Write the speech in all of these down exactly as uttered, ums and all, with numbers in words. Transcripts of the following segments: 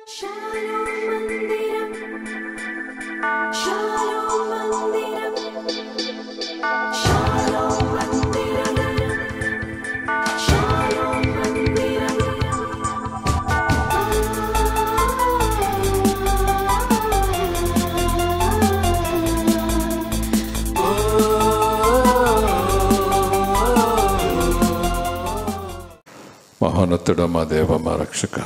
మహోన్నతుడ మా దేవ మా రక్షక,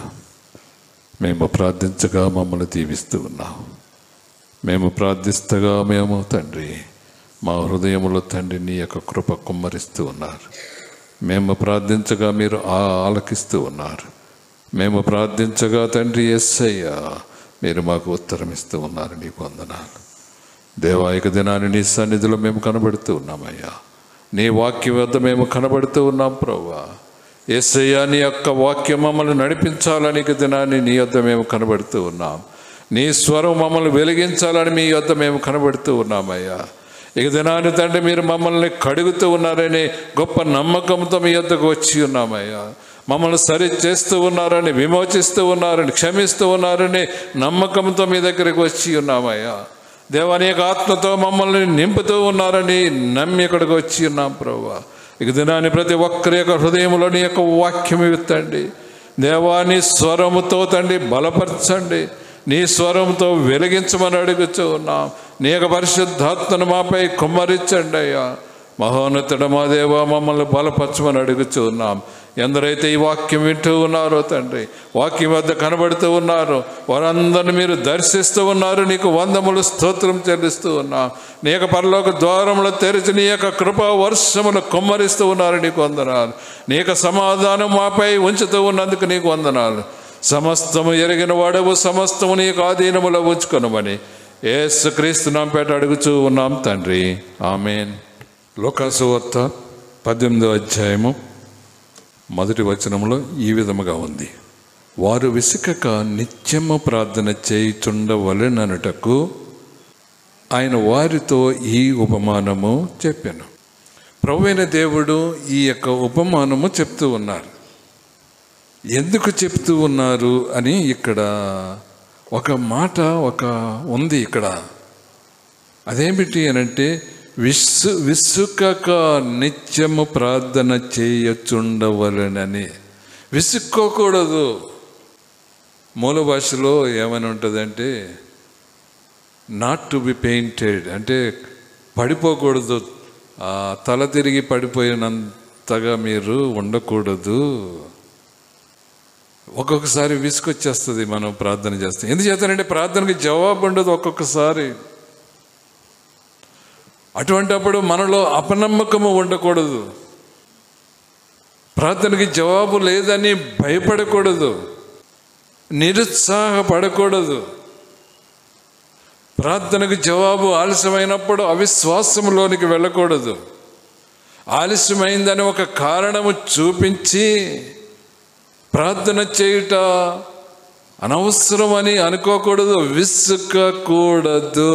మేము ప్రార్థించగా మమ్మల్ని దీవిస్తూ ఉన్నాం. మేము ప్రార్థిస్తగా మేము తండ్రి మా హృదయములో తండ్రి నీ యొక్క కృప కుమ్మరిస్తూ ఉన్నారు. మేము ప్రార్థించగా మీరు ఆలకిస్తూ ఉన్నారు. మేము ప్రార్థించగా తండ్రి యేసయ్య మీరు మాకు ఉత్తరం ఇస్తూ ఉన్నారు. నీకు వందనాలు దేవా. ఇక దినాన్ని నీ సన్నిధిలో మేము కనబడుతూ ఉన్నామయ్యా. నీ వాక్యం వద్ద మేము కనబడుతూ ఉన్నాం ప్రభువా. యేసయ్య నీ యొక్క వాక్యం మమ్మల్ని నడిపించాలని ఇక దినాన్ని నీ యొద్ద మేము కనబడుతూ ఉన్నాం. నీ స్వరం మమ్మల్ని వెలిగించాలని మీ యొద్ద మేము కనబడుతూ ఉన్నామయ్యా. ఇక దినాన్ని తండ్రి మీరు మమ్మల్ని కడుగుతూ ఉన్నారని గొప్ప నమ్మకంతో మీ యొద్దకు వచ్చి ఉన్నామయ్యా. మమ్మల్ని సరి చేస్తూ ఉన్నారని, విమోచిస్తూ ఉన్నారని, క్షమిస్తూ ఉన్నారని నమ్మకంతో మీ దగ్గరికి వచ్చి ఉన్నామయ్యా. దేవా నీ యొక్క ఆత్మతో మమ్మల్ని నింపుతూ ఉన్నారని నమ్మి ఇక్కడికి వచ్చి ఉన్నాం ప్రభువా. ఇక దినాన్ని ప్రతి ఒక్కరి యొక్క హృదయంలో నీ యొక్క వాక్యం ఇవ్వండి దేవా. నీ స్వరముతో తండ్రి బలపరచండి, నీ స్వరంతో వెలిగించమని అడుగుతూ ఉన్నాం. నీ యొక్క పరిశుద్ధాత్మను మాపై కుమ్మరించండి అయ్యా. మహోన్నతుడ మా దేవ మమ్మల్ని బలపరచమని అడుగుతూ ఉన్నాం. ఎందరైతే ఈ వాక్యం వింటూ ఉన్నారో తండ్రి, వాక్యం వద్ద కనబడుతూ ఉన్నారో వారందరిని మీరు దర్శిస్తూ ఉన్నారు. నీకు వందములు స్తోత్రం చెల్లిస్తూ ఉన్నాం. నీ యొక్క పరలోక ద్వారములు తెరిచి నీ యొక్క కృపా వర్షములు కుమ్మరిస్తూ ఉన్నారు. నీకు వందనాలు. నీ యొక్క సమాధానం మాపై ఉంచుతూ ఉన్నందుకు నీకు వందనాలు. సమస్తము ఎరిగిన వాడవు, సమస్తము నీకు ఆధీనములో ఉంచుకొనమని యేసుక్రీస్తు నామమున పేట అడుగుచూ ఉన్నాం తండ్రి, ఆమేన్. లూకాసు సువార్త పద్దెనిమిదో అధ్యాయము మొదటి వచనంలో ఈ విధముగా ఉంది. వారు విసుకక నిత్యము ప్రార్థన చేయుచుండవలెననుటకు ఆయన వారితో ఈ ఉపమానము చెప్పాను. ప్రభువైన దేవుడు ఈ యొక్క ఉపమానము చెప్తూ ఉన్నారు. ఎందుకు చెప్తూ ఉన్నారు అని ఇక్కడ ఒక మాట ఒక ఉంది ఇక్కడ. అదేమిటి అనంటే విసు విసుకక నిత్యము ప్రార్థన చేయచుండవలెనని. విసుక్కోకూడదు. మూల భాషలో ఏమని ఉంటుందంటే నాట్ టు బి పెయింటెడ్, అంటే పడిపోకూడదు, తల తిరిగి పడిపోయినంతగా మీరు ఉండకూడదు. ఒక్కొక్కసారి విసుకొచ్చేస్తుంది మనం ప్రార్థన చేస్తాం. ఎందుకు చేస్తానంటే ప్రార్థనకి జవాబు ఉండదు ఒక్కొక్కసారి. అటువంటప్పుడు మనలో అపనమ్మకము ఉండకూడదు. ప్రార్థనకి జవాబు లేదని భయపడకూడదు, నిరుత్సాహపడకూడదు. ప్రార్థనకు జవాబు ఆలస్యమైనప్పుడు అవిశ్వాసంలోనికి వెళ్ళకూడదు. ఆలస్యమైందని ఒక కారణము చూపించి ప్రార్థన చేయుట అనవసరమని అనుకోకూడదు, విసుకకూడదు.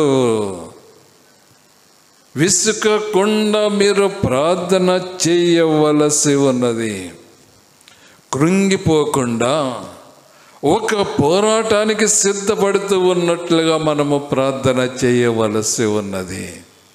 విసుకకుండా మీరు ప్రార్థన చేయవలసి ఉన్నది. కృంగిపోకుండా ఒక పోరాటానికి సిద్ధపడుతూ ఉన్నట్లుగా మనము ప్రార్థన చేయవలసి ఉన్నది.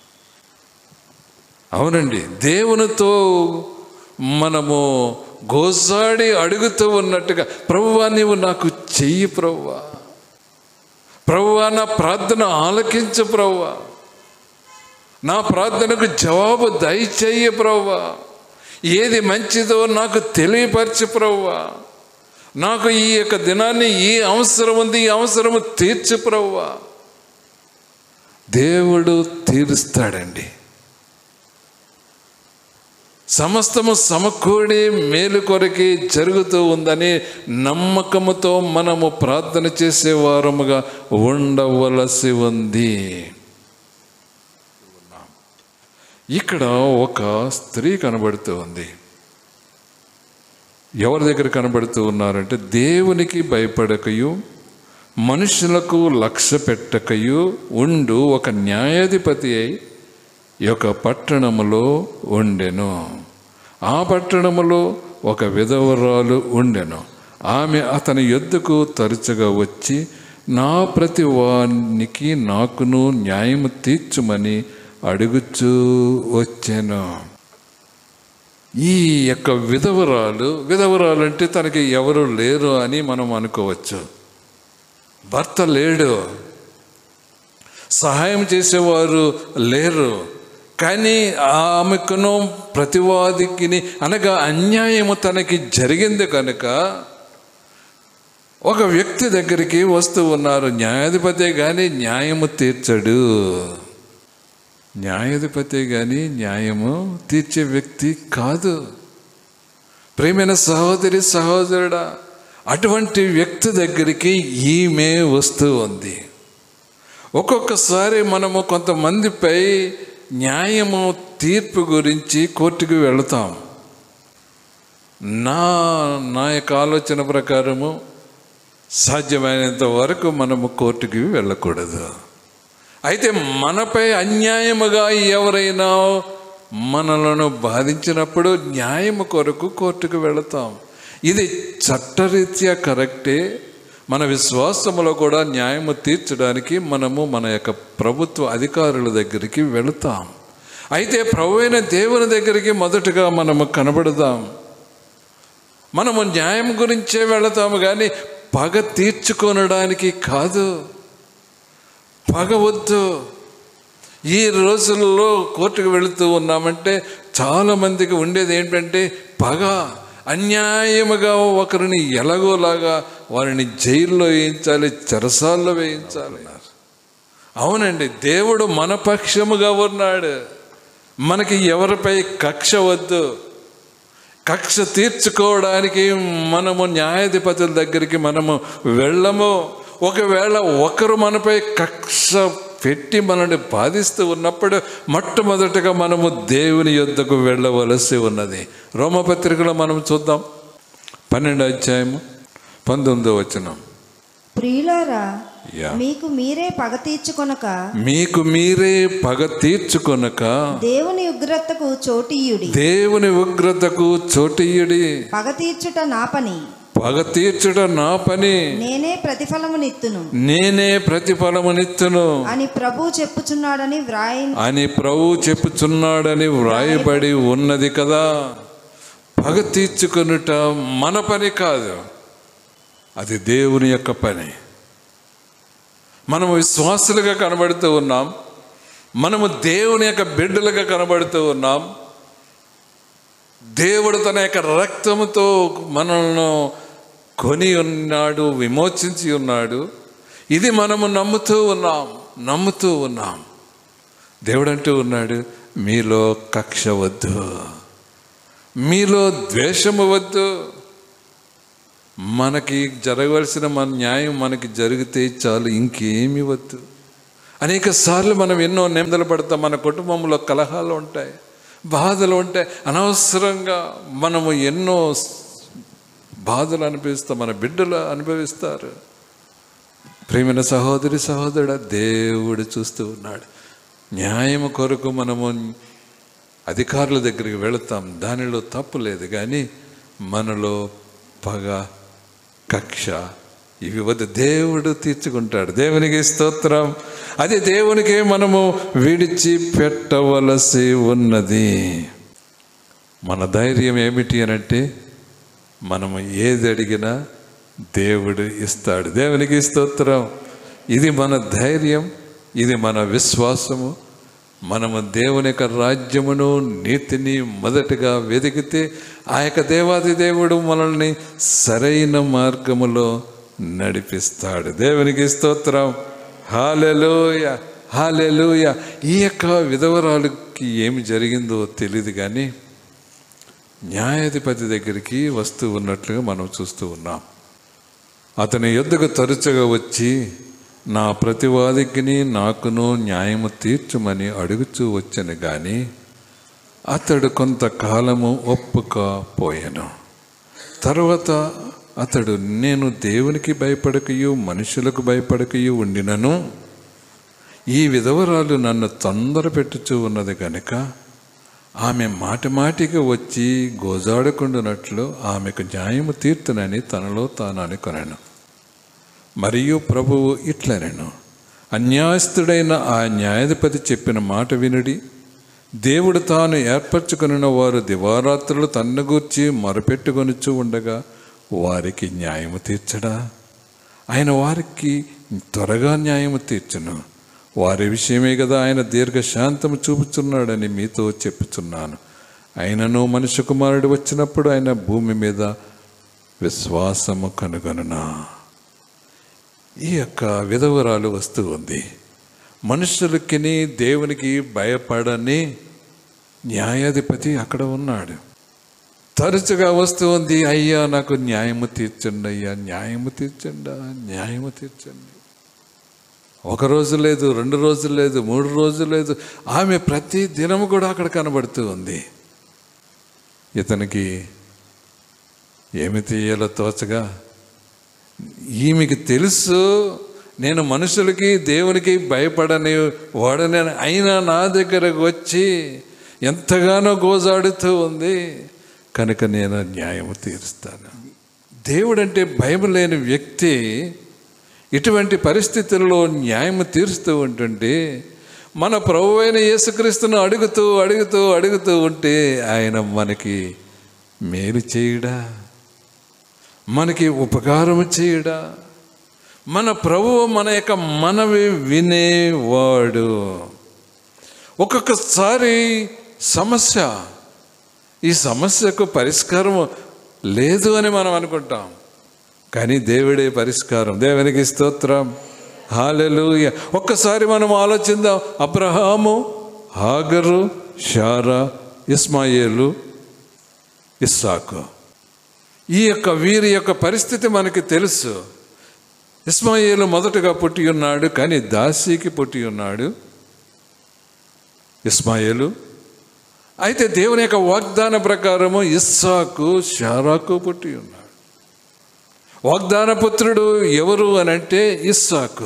అవునండి, దేవునితో మనము గోసాడి అడుగుతూ ఉన్నట్టుగా, ప్రభువా నీవు నాకు చెయ్యి, ప్రభువా ప్రభువా నా ప్రార్థన ఆలకించు, ప్రభువా నా ప్రార్థనకు జవాబు దయచేయి, ప్రభువా ఏది మంచిదో నాకు తెలియపరచు, ప్రభువా నాకు ఈ యొక్క దినాన్ని ఈ అవసరం ఉంది, ఈ అవసరము తీర్చు ప్రభువా. దేవుడు తీరుస్తాడండి. సమస్తము సమకూడి మేలు కొరకి జరుగుతూ ఉందని నమ్మకముతో మనము ప్రార్థన చేసే వారముగా ఉండవలసి ఉంది. ఇక్కడ ఒక స్త్రీ కనబడుతూ ఉంది. ఎవరి దగ్గర కనబడుతూ ఉన్నారంటే, దేవునికి భయపడకయు మనుషులకు లక్ష్య పెట్టకయు ఉండు ఒక న్యాయాధిపతి అయి ఈ యొక్క పట్టణములో ఉండెను. ఆ పట్టణములో ఒక విధవరాలు ఉండెను. ఆమె అతని యొద్దకు తరచుగా వచ్చి, నా ప్రతి వానికి నాకును న్యాయము తీర్చుమని అడుగుచూ వచ్చాను. ఈ యొక్క విధవరాలు విధవరాలు అంటే తనకి ఎవరు లేరు అని మనం అనుకోవచ్చు. భర్త లేడు, సహాయం చేసేవారు లేరు. కానీ ఆమెకును ప్రతివాదికిని అనగా అన్యాయము తనకి జరిగింది కనుక ఒక వ్యక్తి దగ్గరికి వస్తూ ఉన్నారు. న్యాయాధిపతి కానీ న్యాయము తీర్చడు. న్యాయాధిపతి కానీ న్యాయము తీర్చే వ్యక్తి కాదు. ప్రియమైన సహోదరి సహోదరుడా, అటువంటి వ్యక్తి దగ్గరికి ఈమె వస్తూ ఉంది. ఒక్కొక్కసారి మనము కొంతమందిపై న్యాయము తీర్పు గురించి కోర్టుకు వెళతాం. నా నా యొక్క ఆలోచన ప్రకారము సాధ్యమైనంత వరకు మనము కోర్టుకి వెళ్ళకూడదు. అయితే మనపై అన్యాయముగా ఎవరైనా మనలను బాధించినప్పుడు న్యాయము కొరకు కోర్టుకు వెళతాం. ఇది చట్టరీత్యా కరెక్టే. మన విశ్వాసములో కూడా న్యాయము తీర్చడానికి మనము మన యొక్క ప్రభుత్వ అధికారుల దగ్గరికి వెళతాం. అయితే ప్రభువైన దేవుని దగ్గరికి మొదటగా మనము కనబడదాం. మనము న్యాయం గురించే వెళతాము కానీ పగ తీర్చుకొనడానికి కాదు. పగ వద్దు. ఈ రోజుల్లో కోర్టుకు వెళుతూ ఉన్నామంటే చాలామందికి ఉండేది ఏంటంటే పగ. అన్యాయముగా ఒకరిని ఎలాగోలాగా వారిని జైల్లో వేయించాలి, చెరసాల్లో వేయించాలి. అవునండి, దేవుడు మన పక్షముగా ఉన్నాడు. మనకి ఎవరిపై కక్ష వద్దు. కక్ష తీర్చుకోవడానికి మనము న్యాయాధిపతుల దగ్గరికి మనము వెళ్ళము. ఒకవేళ ఒకరు మనపై కక్ష పెట్టి మనల్ని బాధిస్తూ ఉన్నప్పుడు మొట్టమొదటిగా మనము దేవుని యొద్దకు వెళ్ళవలసి ఉన్నది. రోమపత్రికలో మనం చూద్దాం, పన్నెండు అధ్యాయము పంతొమ్మిదో వచనం. ప్రియులారా, మీకు మీరే పగ తీర్చుకొనక మీకు మీరే పగ తీర్చుకొనక దేవుని ఉగ్రతకు చోటియ్యుడి దేవుని ఉగ్రతకు చోటియ్యుడి పగ తీర్చుట నా పని పగ తీర్చుట నా పని నేనే ప్రతిఫలమునిత్తును నేనే ప్రతిఫలమునిత్తును అని ప్రభు చెప్పుచున్నాడని వ్రాయి అని ప్రభు చెప్పుచున్నాడని వ్రాయబడి ఉన్నది కదా. పగ తీర్చుకొనుట మన పని కాదు, అది దేవుని యొక్క పని. మనము విశ్వాసులుగా కనబడుతూ ఉన్నాం. మనము దేవుని యొక్క బిడ్డలుగా కనబడుతూ ఉన్నాం. దేవుడు తన యొక్క రక్తముతో మనల్ని కొని ఉన్నాడు, విమోచించి ఉన్నాడు. ఇది మనము నమ్ముతూ ఉన్నాం నమ్ముతూ ఉన్నాం దేవుడు అంటూ ఉన్నాడు, మీలో కక్ష వద్దు, మీలో ద్వేషము వద్దు. మనకి జరగవలసిన మన న్యాయం మనకి జరిగితే చాలు, ఇంకేమీ వద్దు. అనేక సార్లు మనం ఎన్నో నిందలు పడతాం. మన కుటుంబంలో కలహాలు ఉంటాయి, బాధలు ఉంటాయి. అనవసరంగా మనము ఎన్నో బాధలు అనుభవిస్తాం, మన బిడ్డలు అనుభవిస్తారు. ప్రియమైన సహోదరి సహోదరుడు, దేవుడు చూస్తూ ఉన్నాడు. న్యాయం కొరకు మనము అధికారుల దగ్గరికి వెళతాం, దానిలో తప్పు లేదు. కానీ మనలో పగ, కక్ష ఇవి వద్దు. దేవుడు తీర్చుకుంటాడు. దేవునికి స్తోత్రం. అది దేవునికే మనము విడిచి పెట్టవలసి ఉన్నది. మన ధైర్యం ఏమిటి అనంటే, మనము ఏది అడిగినా దేవుడు ఇస్తాడు. దేవునికి స్తోత్రం. ఇది మన ధైర్యం, ఇది మన విశ్వాసము. మనము దేవుని యొక్క రాజ్యమును నీతిని మొదటగా వెతికితే ఆ యొక్క దేవాది దేవుడు మనల్ని సరైన మార్గములో నడిపిస్తాడు. దేవునికి స్తోత్రం. హల్లెలూయ, హల్లెలూయ. ఈ యొక్క విధవరాలుకి ఏమి జరిగిందో తెలియదు, కానీ న్యాయాధిపతి దగ్గరికి వస్తూ ఉన్నట్లుగా మనం చూస్తూ ఉన్నాం. అతని యొద్దకు తరచుగా వచ్చి, నా ప్రతివాదికిని నాకును న్యాయము తీర్చుమని అడుగుచూ వచ్చాను. కానీ అతడు కొంతకాలము ఒప్పుకపోయాను. తర్వాత అతడు, నేను దేవునికి భయపడకయు మనుషులకు భయపడకయు ఉండినను ఈ విధవరాలు నన్ను తొందర పెట్టుచూ ఉన్నది కనుక ఆమె మాటి మాటికి వచ్చి గోజాడుకుండునట్లు ఆమెకు న్యాయము తీర్తునని తనలో తాను అనుకొనెను. మరియు ప్రభువు ఇట్లనెను, అన్యాయస్థుడైన ఆ న్యాయాధిపతి చెప్పిన మాట వినుడి. దేవుడు తాను ఏర్పరచుకొనిన వారు దివారాత్రులు తన్ను గూర్చి మొరపెట్టుకొనుచూ ఉండగా వారికి న్యాయము తీర్చడా? ఆయన వారికి త్వరగా న్యాయము తీర్చును. వారి విషయమే కదా ఆయన దీర్ఘశాంతము చూపుచున్నాడని మీతో చెప్పుచున్నాను. ఆయనను మనుష్య కుమారుడు వచ్చినప్పుడు ఆయన భూమి మీద విశ్వాసము కనుగొనునా. ఈ యొక్క విధవరాలు వస్తూ ఉంది. మనుషులకి దేవునికి భయపడని న్యాయాధిపతి అక్కడ ఉన్నాడు. తరచుగా వస్తూ ఉంది, అయ్యా నాకు న్యాయము తీర్చండి, అయ్యా న్యాయము తీర్చండి, న్యాయము తీర్చండి. ఒక రోజు లేదు, రెండు రోజులు లేదు, మూడు రోజులు లేదు, ఆమె ప్రతి దినము కూడా అక్కడ కనబడుతూ ఉంది. ఇతనికి ఏమి తీయాలో తోచగా, ఈమెకి తెలుసు నేను మనుషులకి దేవునికి భయపడని వాడని, అయినా నా దగ్గరకు వచ్చి ఎంతగానో గోజాడుతూ ఉంది కనుక నేను న్యాయము తీరుస్తాను. దేవుడంటే భయం లేని వ్యక్తి ఇటువంటి పరిస్థితుల్లో న్యాయము తీరుస్తూ ఉంటుంటే, మన ప్రభువైన యేసుక్రీస్తును అడుగుతూ అడుగుతూ అడుగుతూ ఉంటే ఆయన మనకి మేలు చేయడా, మనకి ఉపకారము చేయడా? మన ప్రభువు మన యొక్క మనవి వినేవాడు. ఒక్కొక్కసారి సమస్య, ఈ సమస్యకు పరిష్కారం లేదు అని మనం అనుకుంటాం, కానీ దేవుడే పరిష్కారం. దేవునికి స్తోత్రం, హల్లెలూయా. ఒక్కసారి మనం ఆలోచిద్దాం. అబ్రహాము, హాగరు, శారా, ఇస్మాయేలు, ఇస్సాకు, ఈ యొక్క వీరి యొక్క పరిస్థితి మనకి తెలుసు. ఇస్మాయేలు మొదటగా పుట్టి ఉన్నాడు, కానీ దాసీకి పుట్టి ఉన్నాడు ఇస్మాయేలు. అయితే దేవుని యొక్క వాగ్దాన ప్రకారము ఇస్సాకు శారాకు పుట్టి ఉన్నాడు. వాగ్దాన పుత్రుడు ఎవరు అని అంటే ఇస్సాకు.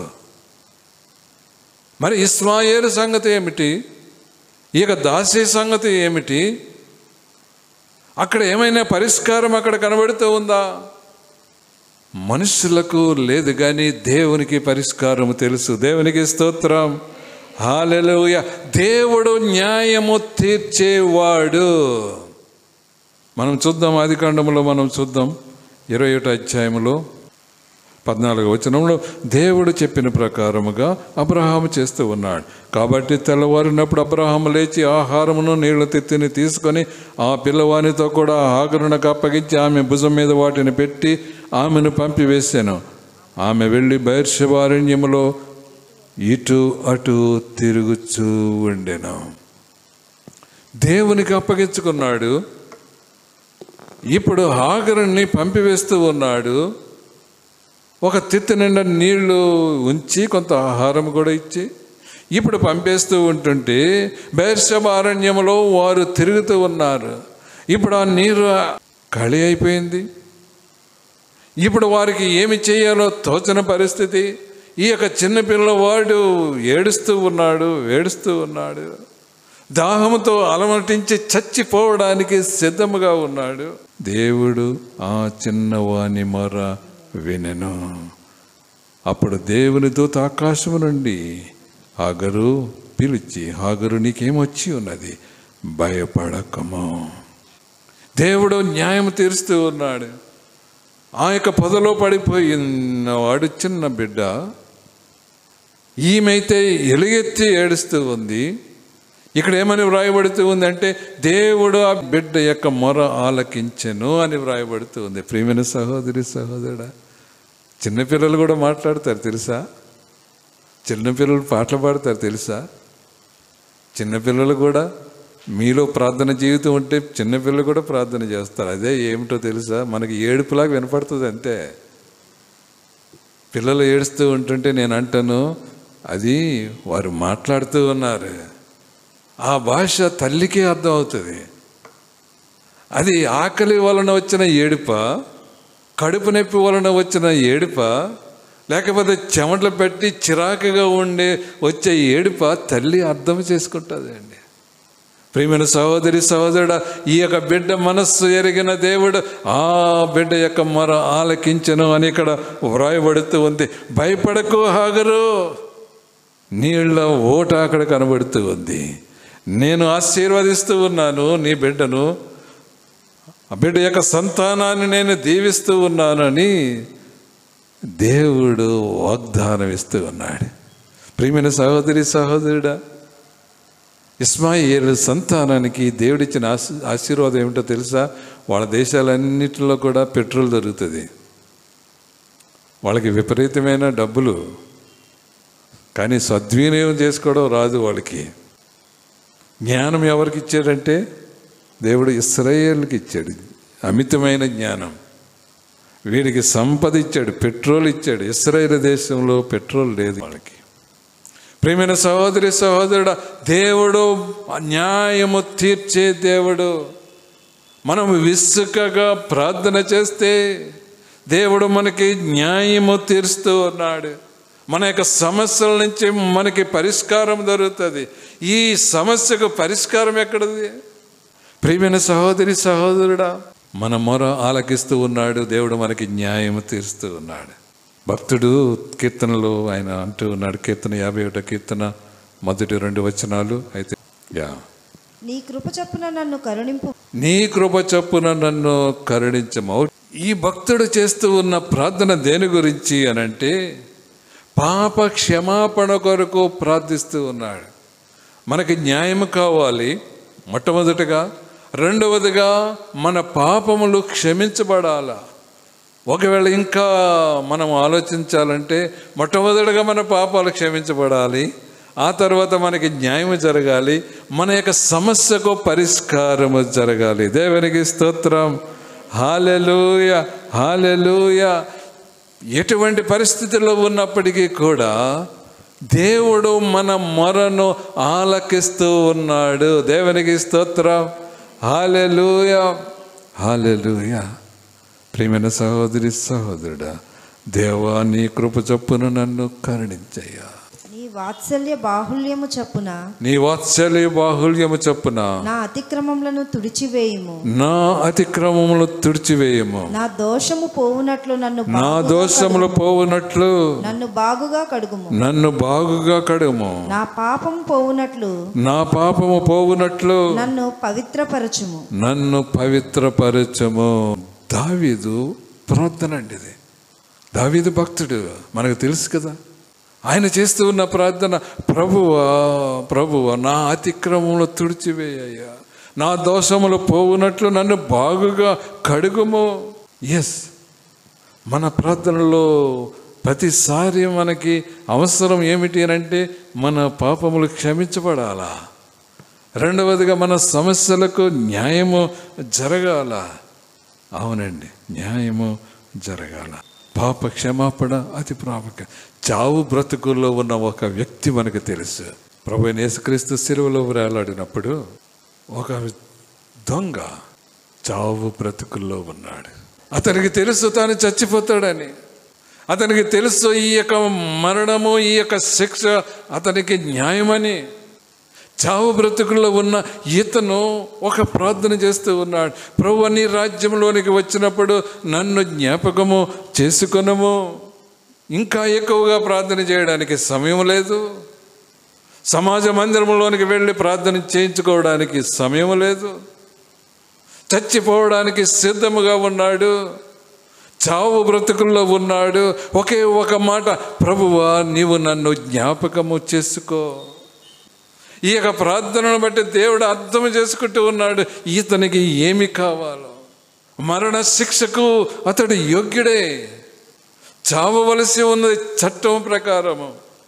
మరి ఇస్మాయేలు సంగతి ఏమిటి? ఈ యొక్క దాసీ సంగతి ఏమిటి? అక్కడ ఏమైనా పరిష్కారం అక్కడ కనబడుతూ ఉందా? మనుషులకు లేదు, కానీ దేవునికి పరిష్కారం తెలుసు. దేవునికి స్తోత్రం, హల్లెలూయా. దేవుడు న్యాయము తీర్చేవాడు. మనం చూద్దాం, ఆదికాండములో మనం చూద్దాం, ఇరవై ఒకటో అధ్యాయంలో పద్నాలుగో వచనంలో దేవుడు చెప్పిన ప్రకారముగా అబ్రహాము చేస్తూ ఉన్నాడు. కాబట్టి తెల్లవారినప్పుడు అబ్రహాము లేచి ఆహారమును నీళ్ల తిత్తిని తీసుకొని ఆ పిల్లవానితో కూడా హాగరునకు అప్పగించి ఆమె భుజం మీద వాటిని పెట్టి ఆమెను పంపివేశాను. ఆమె వెళ్ళి బెర్షెబారణ్యములో ఇటు అటు తిరుగుచూ ఉండెను. దేవునికి అప్పగించుకున్నాడు. ఇప్పుడు హాగరుని పంపివేస్తూ ఉన్నాడు. ఒక తిత్తి నిండా నీళ్లు ఉంచి కొంత ఆహారం కూడా ఇచ్చి ఇప్పుడు పంపేస్తూ ఉంటుంటే బెర్షెబా అరణ్యములో వారు తిరుగుతూ ఉన్నారు. ఇప్పుడు ఆ నీరు ఖాళీ అయిపోయింది. ఇప్పుడు వారికి ఏమి చేయాలో తోచని పరిస్థితి. ఈ యొక్క చిన్నపిల్లవాడు ఏడుస్తూ ఉన్నాడు ఏడుస్తూ ఉన్నాడు దాహంతో అలమటించి చచ్చిపోవడానికి సిద్ధముగా ఉన్నాడు. దేవుడు ఆ చిన్నవాని మొర వినెను. అప్పుడు దేవుని దూత ఆకాశము నుండి హాగరు పిలిచి, హాగరు నీకేమొచ్చి ఉన్నది, భయపడకము. దేవుడు న్యాయం తీరుస్తూ ఉన్నాడు. ఆ యొక్క పొదలో పడిపోయినవాడు చిన్న బిడ్డ, ఈమెయితే ఎలుగెత్తి ఏడుస్తూ ఉంది. ఇక్కడ ఏమని వ్రాయబడుతూ ఉంది అంటే దేవుడు ఆ బిడ్డ యొక్క మొర ఆలకించెను అని వ్రాయబడుతూ ఉంది. ప్రియమైన సహోదరి సహోదరుడా, చిన్నపిల్లలు కూడా మాట్లాడతారు తెలుసా? చిన్నపిల్లలు పాటలు పాడతారు తెలుసా? చిన్నపిల్లలు కూడా, మీలో ప్రార్థన జీవితం ఉంటే చిన్నపిల్లలు కూడా ప్రార్థన చేస్తారు. అదే ఏమిటో తెలుసా? మనకి ఏడుపులాగా వినపడుతుంది అంతే. పిల్లలు ఏడుస్తూ ఉంటుంటే నేను అంటాను, అది వారు మాట్లాడుతూ ఉన్నారు. ఆ భాష తల్లికే అర్థం అవుతుంది. అది ఆకలి వలన వచ్చిన ఏడుప, కడుపు నొప్పి వలన వచ్చిన ఏడుప, లేకపోతే చెమటలు పెట్టి చిరాకుగా ఉండే వచ్చే ఏడుప తల్లి అర్థం చేసుకుంటుంది అండి. ప్రియమైన సహోదరి సహోదరుడా, ఈ యొక్క బిడ్డ మనస్సు ఎరిగిన దేవుడు ఆ బిడ్డ యొక్క మొర ఆలకించను అని ఇక్కడ వ్రాయబడుతూ ఉంది. భయపడకు హాగరు, నీళ్ళ ఓట అక్కడ కనబడుతూ ఉంది. నేను ఆశీర్వదిస్తూ ఉన్నాను నీ బిడ్డను, ఆ బిడ్డ యొక్క సంతానాన్ని నేను దీవిస్తూ ఉన్నానని దేవుడు వాగ్దానం ఇస్తూ ఉన్నాడు. ప్రియమైన సహోదరి సహోదరుడా, ఇస్మాయిల్ సంతానానికి దేవుడిచ్చిన ఆశీ ఆశీర్వాదం ఏమిటో తెలుసా? వాళ్ళ దేశాలన్నిటిలో కూడా పెట్రోల్ దొరుకుతుంది. వాళ్ళకి విపరీతమైన డబ్బులు, కానీ సద్వినియోగం చేసుకోవడం రాదు వాళ్ళకి. జ్ఞానం ఎవరికి ఇచ్చాడంటే దేవుడు ఇశ్రాయేలుకి ఇచ్చాడు, అమితమైన జ్ఞానం. వీడికి సంపద ఇచ్చాడు, పెట్రోల్ ఇచ్చాడు. ఇశ్రాయేలు దేశంలో పెట్రోల్ లేదు వాళ్ళకి. ప్రియమైన సహోదరి సహోదరుడా, దేవుడు న్యాయము తీర్చే దేవుడు. మనం విసుకగా ప్రార్థన చేస్తే దేవుడు మనకి న్యాయము తీరుస్తూ ఉన్నాడు. మన యొక్క సమస్యల నుంచి మనకి పరిష్కారం దొరుకుతుంది. ఈ సమస్యకు పరిష్కారం ఎక్కడది? ప్రియమైన సహోదరి సహోదరుడా, మన మొర ఆలకిస్తూ ఉన్నాడు దేవుడు, మనకి న్యాయము తీరుస్తూ ఉన్నాడు. భక్తుడు కీర్తనలో ఆయన అంటూ ఉన్నాడు, కీర్తన యాభై ఒకటో కీర్తన మొదటి రెండు వచనాలు అయితే, యా నీ కృప చొప్పున నన్ను కరుణింపు, నీ కృప చొప్పున నన్ను కరుణించము. ఈ భక్తుడు చేస్తూ ఉన్న ప్రార్థన దేని గురించి అనంటే పాప క్షమాపణ కొరకు ప్రార్థిస్తూ ఉన్నాడు. మనకి న్యాయం కావాలి మొట్టమొదటిగా. రెండవదిగా మన పాపములు క్షమించబడాలా. ఒకవేళ ఇంకా మనం ఆలోచించాలంటే మొట్టమొదటిగా మన పాపాలు క్షమించబడాలి, ఆ తర్వాత మనకి న్యాయం జరగాలి, మన యొక్క సమస్యకు పరిష్కారము జరగాలి. దేవునికి స్తోత్రం. హల్లెలూయా, హల్లెలూయా. ఎటువంటి పరిస్థితుల్లో ఉన్నప్పటికీ కూడా దేవుడు మన మొరను ఆలకిస్తూ ఉన్నాడు. దేవునికి స్తోత్రం. హల్లెలూయా, హల్లెలూయా. ప్రియమైన సహోదరి సహోదరుడా, దేవా నీ కృప చొప్పున నన్ను కరుణించయ్యా. నీ వాత్సల్య బాహుల్యము చొప్పున నీ వాత్సల్య బాహుల్యము చొప్పున నా అతిక్రమములను తుడిచివేయుము, నా అతిక్రమములు తుడిచివేయము. నా దోషము పోవునట్లు నన్ను నా దోషములు పోవునట్లు నన్ను బాగుగా కడుగుము, నన్ను బాగుగా కడుగుము. నా పాపము పోవునట్లు నా పాపము పోవునట్లు నన్ను పవిత్రపరచుము, నన్ను పవిత్రపరచము. దావీదు ప్రార్థన అండి ఇది. దావీదు భక్తుడు, మనకు తెలుసు కదా. ఆయన చేస్తూ ఉన్న ప్రార్థన, ప్రభువా ప్రభువా నా అతిక్రమములు తుడిచివేయ్యా, నా దోషములు పోవునట్లు నన్ను బాగుగా కడుగుము. ఎస్, మన ప్రార్థనలో ప్రతిసారి మనకి అవసరం ఏమిటి అని అంటే మన పాపములు క్షమించబడాలా. రెండవదిగా మన సమస్యలకు న్యాయము జరగాల. అవునండి, న్యాయము జరగాల. పాప క్షమాపణ అతి ప్రాముఖ్యం. చావు బ్రతుకుల్లో ఉన్న ఒక వ్యక్తి మనకు తెలుసు. ప్రభువైన యేసుక్రీస్తు శిలువలో వేలాడినప్పుడు ఒక దొంగ చావు బ్రతుకుల్లో ఉన్నాడు. అతనికి తెలుసు తాను చచ్చిపోతాడని. అతనికి తెలుసు ఈ యొక్క మరణము, ఈ యొక్క శిక్ష అతనికి న్యాయమని. చావు బ్రతుకుల్లో ఉన్న ఇతను ఒక ప్రార్థన చేస్తూ ఉన్నాడు, ప్రభువా నీ రాజ్యంలోనికి వచ్చినప్పుడు నన్ను జ్ఞాపకము చేసుకొనుము. ఇంకా ఎక్కువగా ప్రార్థన చేయడానికి సమయం లేదు. సమాజ మందిరంలోనికి వెళ్ళి ప్రార్థన చేయించుకోవడానికి సమయం లేదు. చచ్చిపోవడానికి సిద్ధముగా ఉన్నాడు. చావు బ్రతుకుల్లో ఉన్నాడు. ఒకే ఒక మాట, ప్రభువా నీవు నన్ను జ్ఞాపకము చేసుకో. ఈ యొక్క ప్రార్థనను బట్టి దేవుడు అర్థం చేసుకుంటూ ఉన్నాడు ఇతనికి ఏమి కావాలో. మరణ శిక్షకు అతడు యోగ్యుడే, చావవలసి ఉన్నది చట్టం ప్రకారము.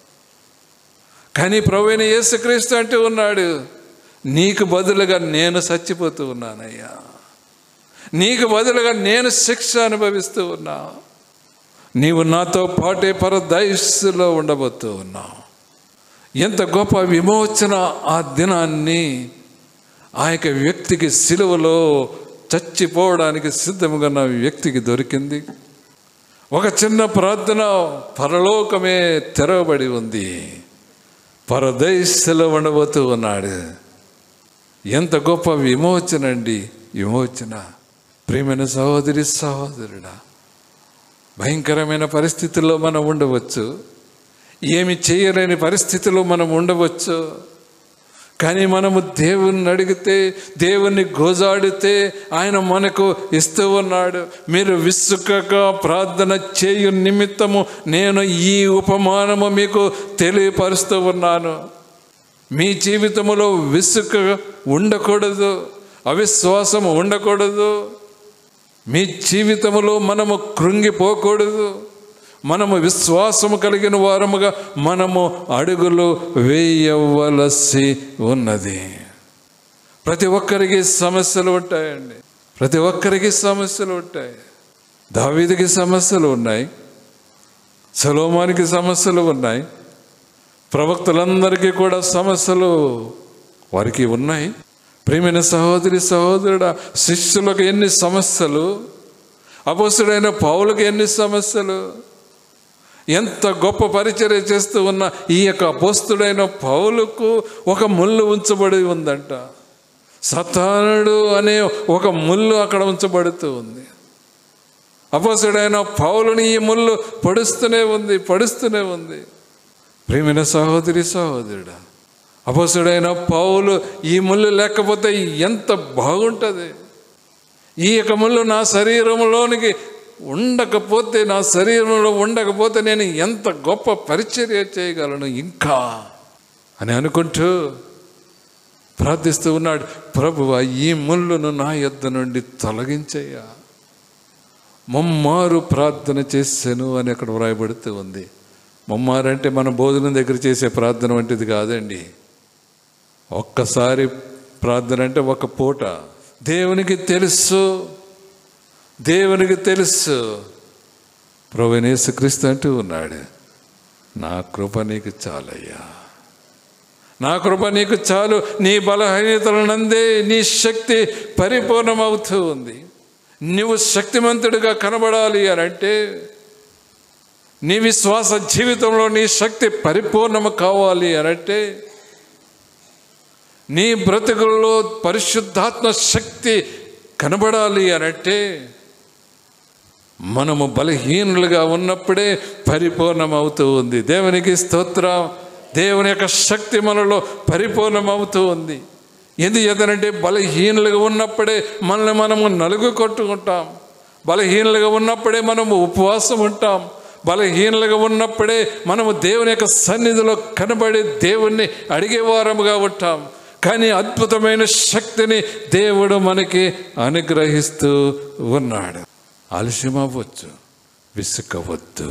కానీ ప్రభువైన యేసుక్రీస్తు అంటూ ఉన్నాడు, నీకు బదులుగా నేను చచ్చిపోతూ ఉన్నానయ్యా, నీకు బదులుగా నేను శిక్ష అనుభవిస్తూ ఉన్నా, నీవు నాతో పాటే పరదైస్సులో ఉండబోతూ ఉన్నావు. ఎంత గొప్ప విమోచన ఆ దినాన్ని ఆ యొక్క వ్యక్తికి, సిలువలో చచ్చిపోవడానికి సిద్ధముగా ఉన్న వ్యక్తికి దొరికింది. ఒక చిన్న ప్రార్థన, పరలోకమే తెరవబడి ఉంది, పరదైస్సులో ఉండబోతూ ఉన్నాడు. ఎంత గొప్ప విమోచన అండి, విమోచన. ప్రియమైన సహోదరి సహోదరుడా, భయంకరమైన పరిస్థితుల్లో మనం ఉండవచ్చు, ఏమి చేయలేని పరిస్థితిలో మనం ఉండవచ్చు. కానీ మనము దేవుణ్ణి అడిగితే, దేవుణ్ణి గోజాడితే ఆయన మనకు ఇస్తూ ఉన్నాడు. మీరు విసుకక ప్రార్థన చేయు నిమిత్తము నేను ఈ ఉపమానము మీకు తెలియపరుస్తూ ఉన్నాను. మీ జీవితంలో విసుక ఉండకూడదు, అవిశ్వాసం ఉండకూడదు. మీ జీవితంలో మనము కృంగిపోకూడదు. మనము విశ్వాసము కలిగిన వారముగా మనము అడుగులు వేయవలసి ఉన్నది. ప్రతి ఒక్కరికి సమస్యలు ఉంటాయండి, ప్రతి ఒక్కరికి సమస్యలు ఉంటాయి. దావీదుకి సమస్యలు ఉన్నాయి, సొలొమోనుకి సమస్యలు ఉన్నాయి, ప్రవక్తలందరికీ కూడా సమస్యలు వారికి ఉన్నాయి. ప్రియమైన సహోదరి సహోదరుడా, శిష్యులకు ఎన్ని సమస్యలు, అపోస్తలుడైన పౌలుకి ఎన్ని సమస్యలు. ఎంత గొప్ప పరిచర్య చేస్తూ ఉన్న ఈ యొక్క అపోస్తలుడైన పౌలుకు ఒక ముళ్ళు ఉంచబడి ఉందంట. సతానుడు అనే ఒక ముళ్ళు అక్కడ ఉంచబడుతూ ఉంది. అపోస్తలుడైన పౌలుని ఈ ముళ్ళు పొడుస్తూనే ఉంది, పొడుస్తూనే ఉంది. ప్రియమైన సహోదరి సహోదరుడా, అపోస్తలుడైన పౌలు ఈ ముళ్ళు లేకపోతే ఎంత బాగుంటుంది. ఈ యొక్క ముళ్ళు నా శరీరంలోనికి ఉండకపోతే, నా శరీరంలో ఉండకపోతే నేను ఎంత గొప్ప పరిచర్య చేయగలను ఇంకా అని అనుకుంటూ ప్రార్థిస్తూ ఉన్నాడు. ప్రభువా, ఈ ముళ్ళును నా యొద్ద నుండి తొలగించయ్యా. ముమ్మారు ప్రార్థన చేశాను అని అక్కడ వ్రాయబడుతూ ఉంది. ముమ్మారు అంటే మన భోజనం దగ్గర చేసే ప్రార్థన వంటిది కాదండి. ఒక్కసారి ప్రార్థన అంటే ఒక పూట. దేవునికి తెలుసు, దేవునికి తెలుసు. ప్రభువైన యేసుక్రీస్తు అంటూ ఉన్నాడు, నా కృప నీకు చాలయ్యా, నా కృప నీకు చాలు. నీ బలహీనతలనందే నీ శక్తి పరిపూర్ణమవుతూ ఉంది. నువ్వు శక్తిమంతుడిగా కనబడాలి అని అంటే, నీ విశ్వాస జీవితంలో నీ శక్తి పరిపూర్ణము కావాలి అని అంటే, నీ బ్రతుకుల్లో పరిశుద్ధాత్మ శక్తి కనబడాలి అనంటే, మనము బలహీనులుగా ఉన్నప్పుడే పరిపూర్ణమవుతూ ఉంది. దేవునికి స్తోత్రం. దేవుని యొక్క శక్తి మనలో పరిపూర్ణమవుతూ ఉంది. ఎందుచేతనంటే బలహీనులుగా ఉన్నప్పుడే మనల్ని మనము నలుగు కొట్టుకుంటాం, బలహీనులుగా ఉన్నప్పుడే మనము ఉపవాసం ఉంటాం, బలహీనులుగా ఉన్నప్పుడే మనము దేవుని యొక్క సన్నిధిలో కనబడి దేవుణ్ణి అడిగేవారముగా ఉంటాం. కానీ అద్భుతమైన శక్తిని దేవుడు మనకి అనుగ్రహిస్తూ ఉన్నాడు. ఆలస్యం అవ్వచ్చు, విసుకవద్దు.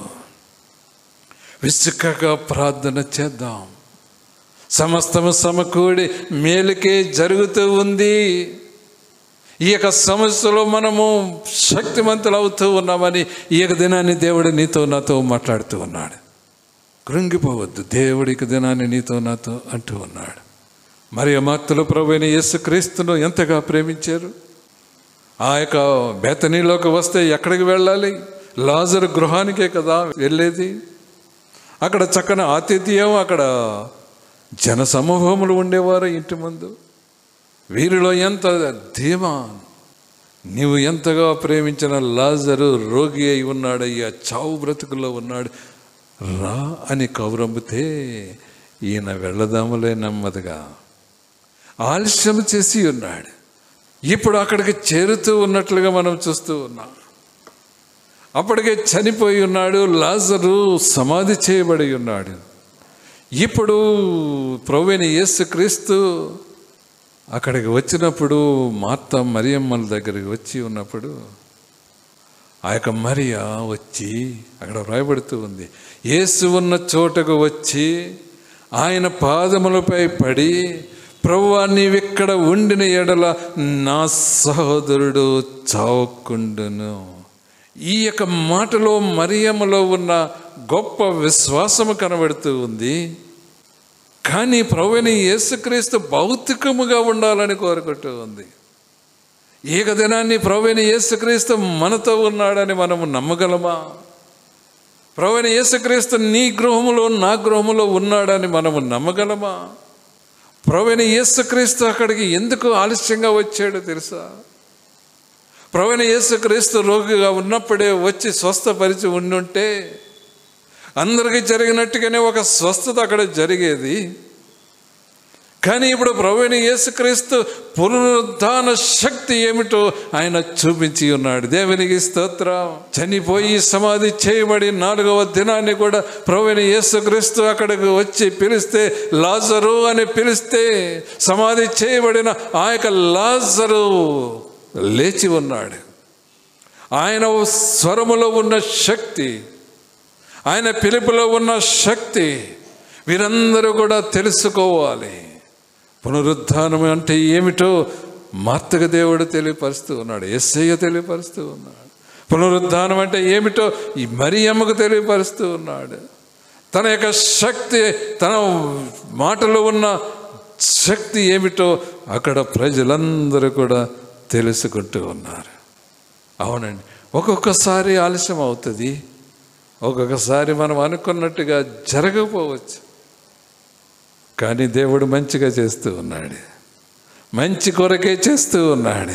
విసుకగా ప్రార్థన చేద్దాం. సమస్తము సమకూడి మేలుకే జరుగుతూ ఉంది. ఈ యొక్క సమస్యలో మనము శక్తిమంతులు అవుతూ ఉన్నామని ఈ యొక్క దినాన్ని దేవుడు నీతో నాతో మాట్లాడుతూ ఉన్నాడు. కృంగిపోవద్దు, దేవుడికి దినాన్ని నీతో నాతో అంటూ ఉన్నాడు. మరి మాతలు ప్రభువైన యేసుక్రీస్తును ఎంతగా ప్రేమించారు. ఆ యొక్క బేతనీలోకి వస్తే ఎక్కడికి వెళ్ళాలి? లాజరు గృహానికే కదా వెళ్ళేది. అక్కడ చక్కని ఆతిథ్యం, అక్కడ జన సమూహములు ఉండేవారు ఇంటి ముందు. వీరిలో ఎంత ధీమా, నీవు ఎంతగా ప్రేమించిన లాజరు రోగి అయి ఉన్నాడయ్యా, చావు బ్రతుకుల్లో ఉన్నాడు, రా అని కౌరంబితే ఈయన వెళ్ళదాములే నెమ్మదిగా ఆలస్యం చేసి ఉన్నాడు. ఇప్పుడు అక్కడికి చేరుతూ ఉన్నట్లుగా మనం చూస్తూ ఉన్నాం. అప్పటికే చనిపోయి ఉన్నాడు, లాజరు సమాధి చేయబడి ఉన్నాడు. ఇప్పుడు ప్రభువైన యేసుక్రీస్తు అక్కడికి వచ్చినప్పుడు, మార్త మరియమ్మల దగ్గరికి వచ్చి ఉన్నప్పుడు, ఆ యొక్క మరియా వచ్చి అక్కడ వ్రాయబడుతూ ఉంది, యేసు ఉన్న చోటకు వచ్చి ఆయన పాదములపై పడి, ప్రభువా, నీవిక్కడ ఉండిన ఎడల నా సహోదరుడు చావకుండును. ఈ యొక్క మాటలో మరియమ్మలో ఉన్న గొప్ప విశ్వాసము కనబడుతూ ఉంది. కానీ ప్రభువైన యేసుక్రీస్తు భౌతికముగా ఉండాలని కోరుకుంటూ ఉంది. ఏక దినాన్ని ప్రభువైన యేసుక్రీస్తు మనతో ఉన్నాడని మనము నమ్మగలమా? ప్రభువైన యేసుక్రీస్తు నీ గృహములో నా గృహములో ఉన్నాడని మనము నమ్మగలమా? ప్రభువైన యేసుక్రీస్తు అక్కడికి ఎందుకు ఆలస్యంగా వచ్చాడో తెలుసా? ప్రభువైన యేసుక్రీస్తు రోగిగా ఉన్నప్పుడే వచ్చి స్వస్థపరిచి ఉండుంటే అందరికీ జరిగినట్టుగానే ఒక స్వస్థత అక్కడ జరిగేది. కానీ ఇప్పుడు ప్రభువైన యేసుక్రీస్తు పునరుద్ధాన శక్తి ఏమిటో ఆయన చూపించి ఉన్నాడు. దేవునికి స్తోత్రం. చనిపోయి సమాధి చేయబడి నాలుగవ దినాన్ని కూడా ప్రభువైన యేసుక్రీస్తు అక్కడికి వచ్చి పిలిస్తే, లాజరు అని పిలిస్తే సమాధి చేయబడిన ఆ యొక్క లాజరు లేచి ఉన్నాడు. ఆయన స్వరములో ఉన్న శక్తి, ఆయన పిలుపులో ఉన్న శక్తి వీరందరూ కూడా తెలుసుకోవాలి. పునరుద్ధానం అంటే ఏమిటో మార్తకు దేవుడు తెలియపరుస్తూ ఉన్నాడు, యేసయ్య తెలియపరుస్తూ ఉన్నాడు. పునరుద్ధానం అంటే ఏమిటో ఈ మరియమ్మకు తెలియపరుస్తూ ఉన్నాడు. తన యొక్క శక్తి, తన మాటలో ఉన్న శక్తి ఏమిటో అక్కడ ప్రజలందరూ కూడా తెలుసుకుంటూ ఉన్నారు. అవునండి, ఒక్కొక్కసారి ఆలస్యం అవుతుంది, ఒక్కొక్కసారి మనం అనుకున్నట్టుగా జరగకపోవచ్చు. కానీ దేవుడు మంచిగా చేస్తూ ఉన్నాడు, మంచి కొరకే చేస్తూ ఉన్నాడు.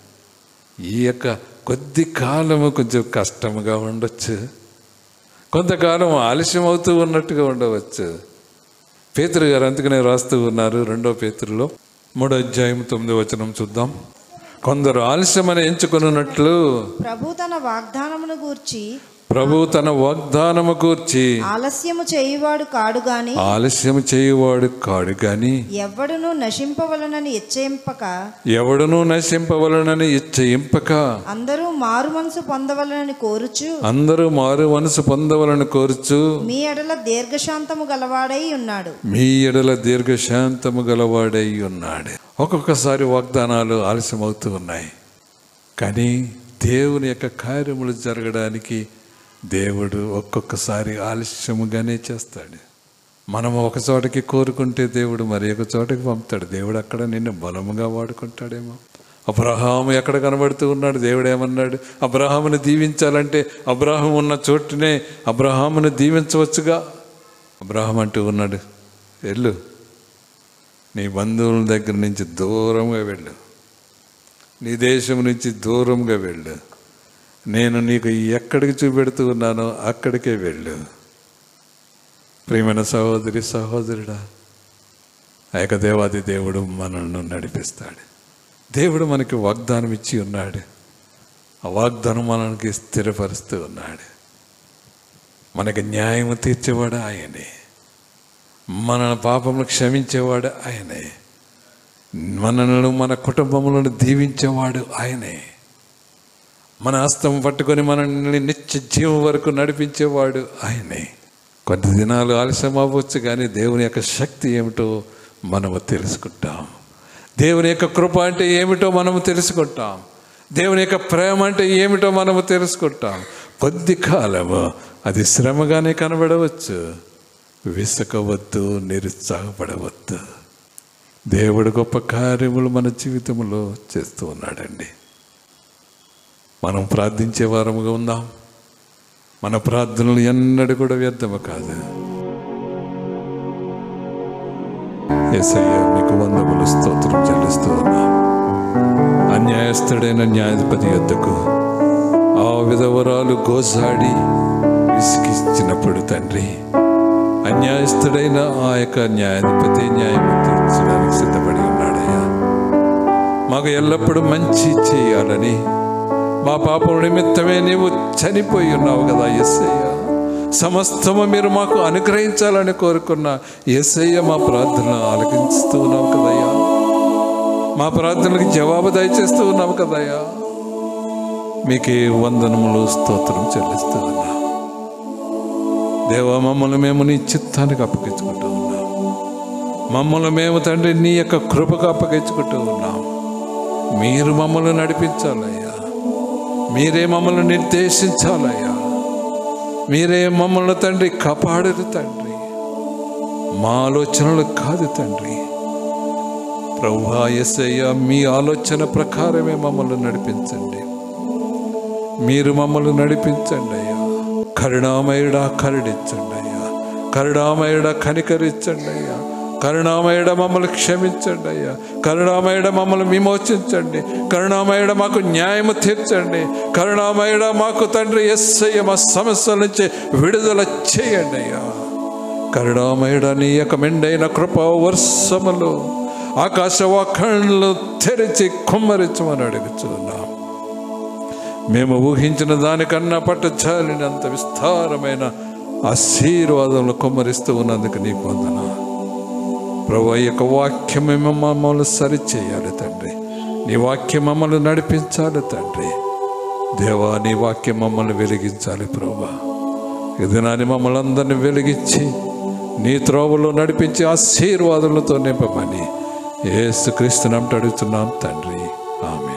ఈ యొక్క కొద్ది కాలము కొంచెం కష్టముగా ఉండొచ్చు, కొంతకాలం ఆలస్యం అవుతూ ఉన్నట్టుగా ఉండవచ్చు. పేతురు గారు అందుకనే రాస్తూ ఉన్నారు, రెండో పేతురులో మూడో అధ్యాయం తొమ్మిదో వచనం చూద్దాం. కొందరు ఆలస్యమని ఎంచుకున్నట్లు ప్రభు తన వాగ్దానమును గూర్చి ప్రభు తన వాగ్దానము కూర్చి ఆలస్యము చేయువాడు కాడు గాని ఆలస్యము చేయువాడు కాడు గాని ఎవడును నశింపవలనని ఇచ్చయింపక ఎవడును నశింపవలనని ఇచ్చయింపక అందరూ మారు మనసు పొందవలనని కోరుచు అందరూ మారు మనసు పొందవలని కోరుచు మీ ఎడల దీర్ఘశాంతము గలవాడై ఉన్నాడు మీ ఎడల దీర్ఘశాంతము గలవాడై ఉన్నాడు. ఒక్కొక్కసారి వాగ్దానాలు ఆలస్యం అవుతూ ఉన్నాయి, కానీ దేవుని యొక్క కార్యములు జరగడానికి దేవుడు ఒక్కొక్కసారి ఆలస్యముగానే చేస్తాడు. మనము ఒక చోటకి కోరుకుంటే దేవుడు మరి ఒక చోటకి పంపుతాడు. దేవుడు అక్కడ నిన్ను బలముగా వాడుకుంటాడేమో. అబ్రహాము ఎక్కడ కనబడుతూ ఉన్నాడు, దేవుడు ఏమన్నాడు? అబ్రహామును దీవించాలంటే అబ్రహాం ఉన్న చోటునే అబ్రహామును దీవించవచ్చుగా. అబ్రహాం అంటూ ఉన్నాడు, వెళ్ళు, నీ బంధువుల దగ్గర నుంచి దూరంగా వెళ్ళు, నీ దేశం నుంచి దూరంగా వెళ్ళు, నేను నీకు ఎక్కడికి చూపెడుతూ ఉన్నానో అక్కడికే వెళ్ళు. ప్రియమైన సహోదరి సహోదరుడా, ఆ యొక్క దేవాది దేవుడు మనల్ని నడిపిస్తాడు. దేవుడు మనకి వాగ్దానం ఇచ్చి ఉన్నాడు, ఆ వాగ్దానం మనకి స్థిరపరుస్తూ ఉన్నాడు. మనకి న్యాయం తీర్చేవాడు ఆయనే, మన పాపములు క్షమించేవాడు ఆయనే, మనలను మన కుటుంబములను దీవించేవాడు ఆయనే, మన హస్తం పట్టుకొని మనల్ని నిత్య జీవం వరకు నడిపించేవాడు ఆయనే. కొన్ని దినాలు ఆలస్యం అవ్వచ్చు, కానీ దేవుని యొక్క శక్తి ఏమిటో మనము తెలుసుకుంటాం. దేవుని యొక్క కృప అంటే ఏమిటో మనము తెలుసుకుంటాం. దేవుని యొక్క ప్రేమ అంటే ఏమిటో మనము తెలుసుకుంటాం. కొద్ది కాలము అది శ్రమగానే కనబడవచ్చు, విసుకవద్దు, నిరుత్సాహపడవద్దు. దేవుడు గొప్ప కార్యములు మన జీవితంలో చేస్తూ ఉన్నాడండి. మనం ప్రార్థించే వారముగా ఉందాం. మన ప్రార్థనలు ఎన్నడూ కూడా వ్యర్థము కాదు. యేసయ్య మీకు వందములు స్తోత్రం చెల్లిస్తూ ఉన్నాం. అన్యాయస్తుడైన న్యాయాధిపతి యొద్దకు ఆ విధవరాలు గోసాడి విసిగిచ్చినప్పుడు తండ్రి, అన్యాయస్తుడైన ఆ యొక్క న్యాయాధిపతి న్యాయం తీర్చడానికి సిద్ధపడి ఉన్నాడయ్యా. మాకు ఎల్లప్పుడూ మంచి చేయాలని, మా పాపం నిమిత్తమే నీవు చనిపోయి ఉన్నావు కదా యేసయ్య. సమస్తము మీరు మాకు అనుగ్రహించాలని కోరుకున్న యేసయ్య, మా ప్రార్థన ఆలకిస్తూ ఉన్నావు కదయ్యా. మా ప్రార్థనలకు జవాబు దయచేస్తూ ఉన్నావు కదయ్యా. మీకే వందనములు స్తోత్రం చెల్లిస్తూ ఉన్నాం దేవా. మమ్మల్ని మేము నీ చిత్తానికి అప్పగించుకుంటూ ఉన్నాం. మమ్మల్ని మేము తండ్రి నీ యొక్క కృపకు అప్పగించుకుంటూ ఉన్నాం. మీరు మమ్మల్ని నడిపించాలయ్యా, మీరే మమ్మల్ని నిర్దేశించాలయ్యా, మీరే మమ్మల్ని తండ్రి కాపాడరు తండ్రి. మా ఆలోచనలు కాదు తండ్రి. ప్రభువా యేసయ్య, మీ ఆలోచన ప్రకారమే మమ్మల్ని నడిపించండి. మీరు మమ్మల్ని నడిపించండి అయ్యా. కరుణామయుడా కరుణించండి అయ్యా, కరుణామయుడా కనికరించండి అయ్యా, కరుణామయుడ మమ్మల్ని క్షమించండి అయ్యా. కరుణామయుడ మమ్మల్ని విమోచించండి. కరుణామయుడ మాకు న్యాయము తీర్చండి. కరుణామయుడ మాకు తండ్రి యేసయ్య మా సమస్యల నుంచి విడుదల చేయండి అయ్యా. కరుణామయుడ నీ యొక్క మెండైన కృప వర్షములు ఆకాశవాఖండ్లు తెరిచి కుమ్మరించమని అడుగుతున్నాం. మేము ఊహించిన దానికన్నా పట్టచాలినంత విస్తారమైన ఆశీర్వాదాలను కుమ్మరిస్తూ ఉన్నందుకు నీకు వందనాలు ప్రభువా. ఈ యొక్క వాక్యం మమ్మల్ని సరిచేయాలి తండ్రి. నీ వాక్యం మమ్మల్ని నడిపించాలి తండ్రి. దేవా నీ వాక్యం మమ్మల్ని వెలిగించాలి ప్రభువా. ఈ దినాన్ని మమ్మల్ని అందరినీ వెలిగించి నీ త్రోవలో నడిపించి ఆశీర్వాదాలతో నింపమని యేసుక్రీస్తు నామమున అడుగుతున్నాం తండ్రి. ఆమేన్.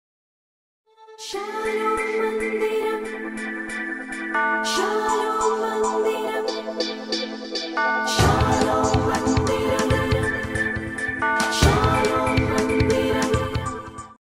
Shalom Mandiram, Shalom Mandiram.